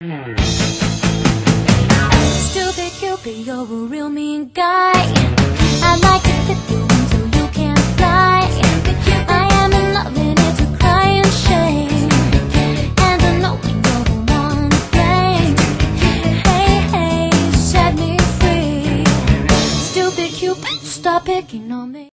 Stupid Cupid, you're a real mean guy. I like to clip you until you can't fly. I am in love and it's a crying shame. And I know you're the one to blame. Hey, hey, set me free. Stupid Cupid, stop picking on me.